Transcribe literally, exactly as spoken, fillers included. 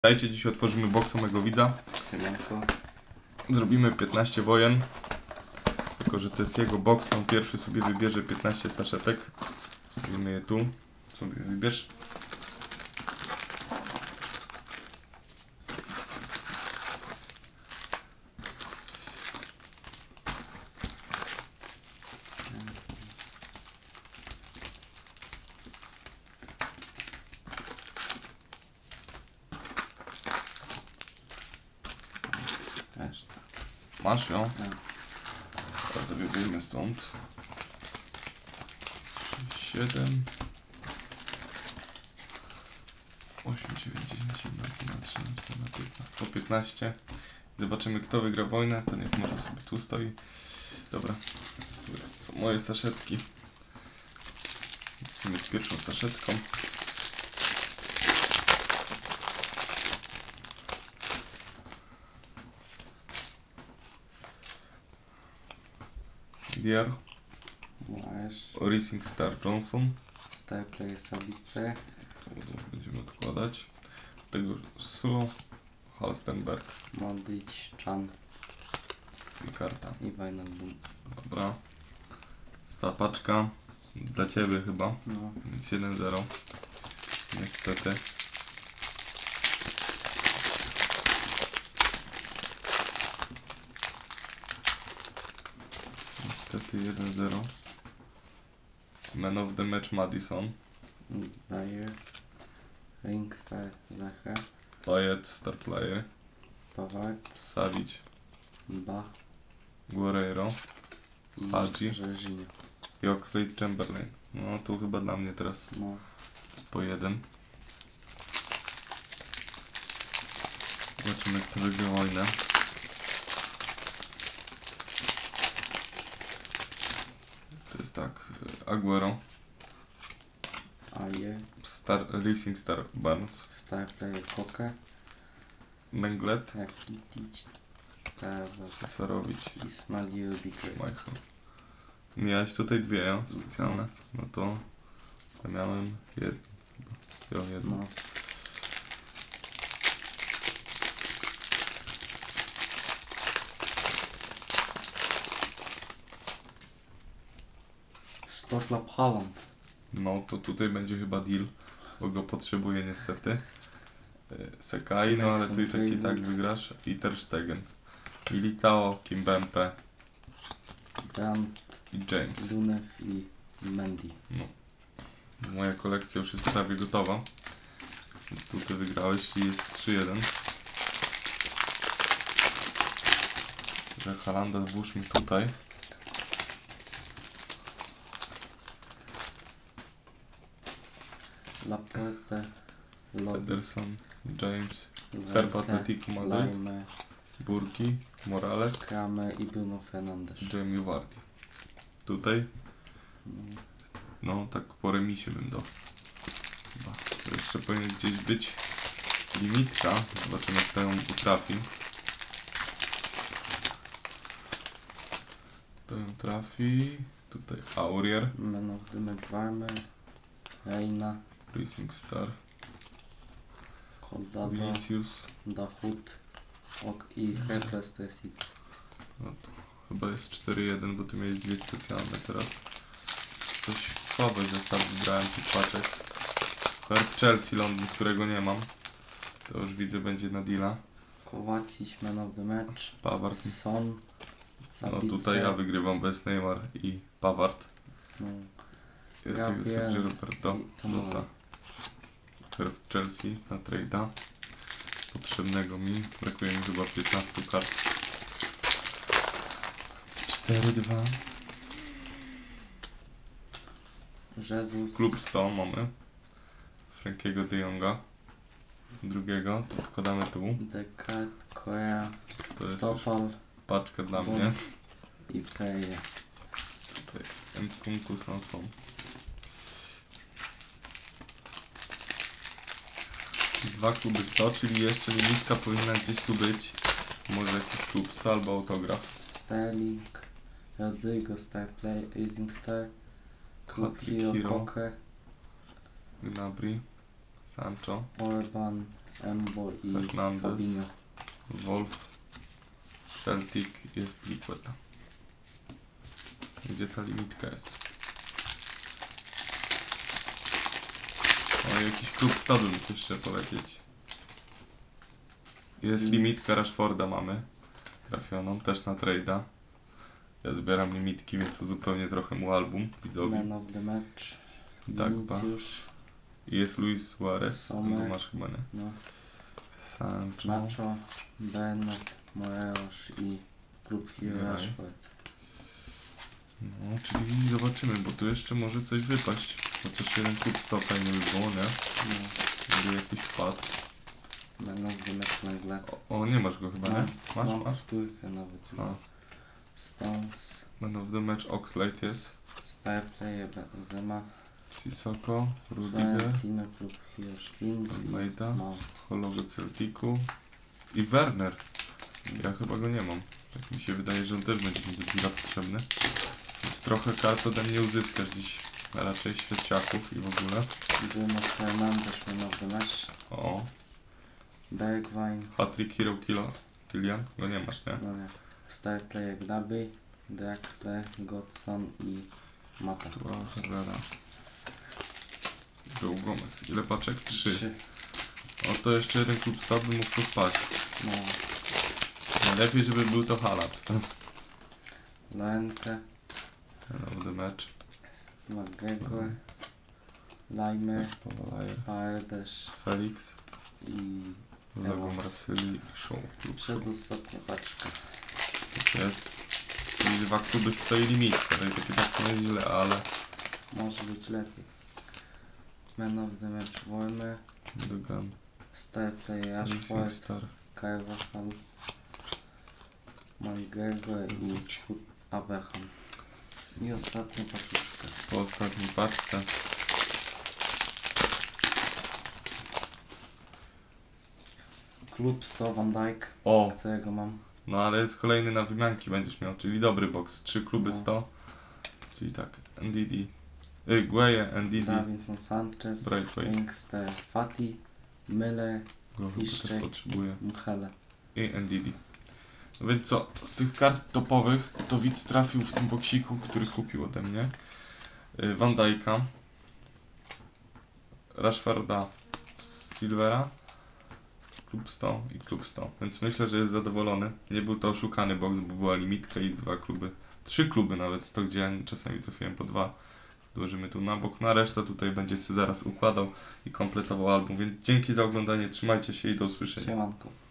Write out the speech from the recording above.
Dajcie, dziś otworzymy boxa mego widza. Siemanko. Zrobimy piętnaście wojen. Tylko, że to jest jego box, on pierwszy sobie wybierze piętnaście saszetek. Zrobimy je tu. Sobie wybierz. Reszta. Masz ją? Ja. Teraz sobie wyjmę stąd. siedem, osiem, dziewięć, dziesięć, jedenaście, trzynaście, czternaście, piętnaście. Po piętnaście. Zobaczymy, kto wygra wojnę. To niech może sobie tu stoi. Dobra. To są moje saszetki. Lecimy z pierwszą saszetką. Diar. Masz. Rising Star Johnson. Star Player Sabice. To będziemy odkładać. Tego Sulu. Halstenberg. Modric, Chan I karta. i Wijnaldum. Dobra. Ta paczka dla ciebie chyba. No. Więc jeden zero. Niestety. Niestety jeden zero. Man of the match Madison. Dyer. Ringstar Zacha. Payet, star player. Pavard. Savic. Bach. Guerreiro. I Hadji. Jorginho. I Oxlade Chamberlain. No tu chyba dla mnie teraz No. po jeden. Zobaczymy, kto wygra wojnę. To jest tak. Aguero. Aje. Star, Racing Star Barnes. Star Player Koke. Menglet. Rakitic. Tavas. Seferowicz. Ismail Rudiger. Michael. Miałeś tutaj dwie, ja? Specjalne. No to ja miałem jedno. Ja jedno. No. Stoklap Haaland. No to tutaj będzie chyba deal, bo go potrzebuję niestety. E, Sekai, no ale tu i tak i tak wygrasz. I Ter Stegen. Militao, Kimpembe Brandt, i James. Lunev i Mendy. No. Moja kolekcja już jest prawie gotowa. Więc tu ty wygrałeś i jest trzy jeden. Że Halanda włóżmy tutaj. Laporte, Lobby, Ederson, James, Herb Atletico Madryt, Laime, Burki, Morales, Kramer i Bruno Fernandes. Jamie Vardy. Tutaj, No. no tak po remisie bym dał. Chyba. To jeszcze powinien gdzieś być limitka. Zobaczymy, kto ją utrafi. To ją trafi. Tutaj Aurier, Man of the Match Warmer, Reina, Racing Star, Koldada, Vinicius. Dahut ok, i Leicester City. No to chyba jest cztery jeden, bo ty miałeś dwie specjalne teraz. Coś słabe zestaw wybrałem tych paczek. Herb Chelsea Londyn, którego nie mam. To już widzę, będzie na deala. Kovacic, Man of the Match, Pavard. Son, No Sabice, tutaj ja wygrywam bez Neymar i Pavard. no, Jest Gabriel tego Sergio Roberto. i Tomori. Lota. Herb Chelsea na trade'a. Potrzebnego mi. Brakuje mi chyba piętnaście kart. cztery dwa. Jesus, Klub sto mamy. Frankiego de Jonga. Drugiego. To odkładamy tu. Descartes, Korea, To jest już Topal paczka dla Bum. mnie. i Peje. Tutaj Nkunku Sanson. Dwa kluby sto, czyli jeszcze limitka powinna gdzieś tu być. Może jakiś klub sto albo autograf. Sterling, Rodrigo, Star Play, Rising Star, Klub Patrick Hero, Hero. Koke, Gnabry. Sancho. Orban, Embo i Fernandez. Fabinho. Wolf, Celtic, jest Liquid. Gdzie ta limitka jest? O, jakiś klub stadu mi chcesz jeszcze polecieć. Jest limitka Rashforda mamy. Trafioną, też na trade'a. Ja zbieram limitki, więc uzupełnię trochę mu album widzowi. Man of the match. Dagba. Vinicius. I jest Luis Suarez, Sommer. no masz chyba nie. No. Sancho. Nacho, Bennett, Morelos i klub Hero Dawaj. Rashford. No, czyli zobaczymy, bo tu jeszcze może coś wypaść. Chociaż jeden klub stopa nie by było, nie? No. Gdyby jakiś wpadł. Man of the match nagle. O, o, nie masz go chyba, nie? Masz, Mam masz? trójkę nawet już. A, Stones. Man of the Match Oxlade jest. Star player Benzema. Sissoko, Rudiger, Valentino, klub Hero Schlind i Almeida. Mount. Hologo Celticu i Werner. Ja chyba go nie mam. Tak mi się wydaje, że on też będzie mi do piwa potrzebny. Więc trochę kart ode mnie uzyskasz dziś. Raczej świeciaków i w ogóle. Bruno Fernandes, Man of the match. O, Bergwijn. Hat-trick Hero Kilo. Kilian? Go nie masz, nie? No nie. Star player Gnaby, Draxler, Godson i Mata. Tu Herrera. Joe Gomez. Ile paczek? Trzy. Trzy. O, to jeszcze jeden klub stał by mógł tu wpaść. No. Najlepiej, żeby był to Haaland. Lorente, Ten of the match. McGregor, Leimer, Powalaje. Paredes Felix. i Lego Evans. Marsylii. Show. Klub Show. Przedostatnia paczka. Tak jest. Czyli dwa kluby stoi limit. Tutaj takie tak nie jest źle, ale... Może być lepiej. Man of the match Wormer, Dogan. Star player Racing Rashford, Star. Carvajal, McGregor i Abraham. I ostatnia paczka. Po ostatniej paczce. Klub sto Van Dijk, O! którego mam. No ale jest kolejny na wymianki będziesz miał, czyli dobry box. Trzy kluby No. sto. Czyli tak. N D D. Y, Gueye, N D D. Davinson Sanchez, Braithwaite. Inkster, Fati, Miller, Go chyba też Piszczek. potrzebuję. Mchele. I N D D. No więc co, z tych kart topowych to widz trafił w tym boksiku, który kupił ode mnie. Y, Van Dijk'a, Rashforda, Silvera, klub sto i klub sto. Więc myślę, że jest zadowolony. Nie był to oszukany box, bo była limitka i dwa kluby. Trzy kluby nawet, to gdzie ja czasami trafiłem po dwa. Dołożymy tu na bok. Na resztę tutaj będzie sobie zaraz układał i kompletował album. Więc dzięki za oglądanie, trzymajcie się i do usłyszenia. Siemanko.